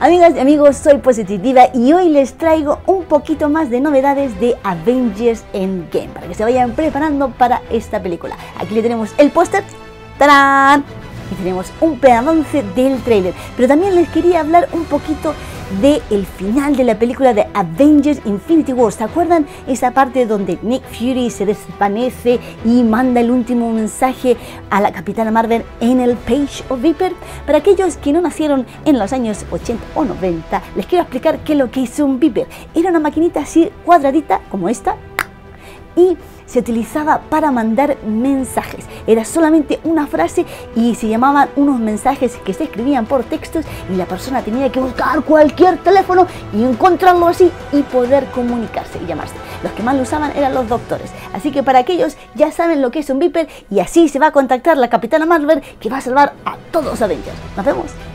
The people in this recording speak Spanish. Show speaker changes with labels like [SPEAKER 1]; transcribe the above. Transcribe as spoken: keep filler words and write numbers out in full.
[SPEAKER 1] Amigas y amigos, soy Positiva y hoy les traigo un poquito más de novedades de Avengers Endgame para que se vayan preparando para esta película. Aquí le tenemos el póster, ¡tarán! Y tenemos un preavance del tráiler, pero también les quería hablar un poquito del final de la película de Avengers Infinity War. ¿Se acuerdan esa parte donde Nick Fury se desvanece y manda el último mensaje a la Capitana Marvel en el Page of Viper? Para aquellos que no nacieron en los años ochenta o noventa, les quiero explicar qué es lo que hizo un Viper. Era una maquinita así cuadradita como esta y se utilizaba para mandar mensajes. Era solamente una frase y se llamaban unos mensajes que se escribían por textos y la persona tenía que buscar cualquier teléfono y encontrarlo así y poder comunicarse y llamarse. Los que más lo usaban eran los doctores. Así que para aquellos ya saben lo que es un Viper y así se va a contactar la Capitana Marvel que va a salvar a todos los Avengers. Nos vemos.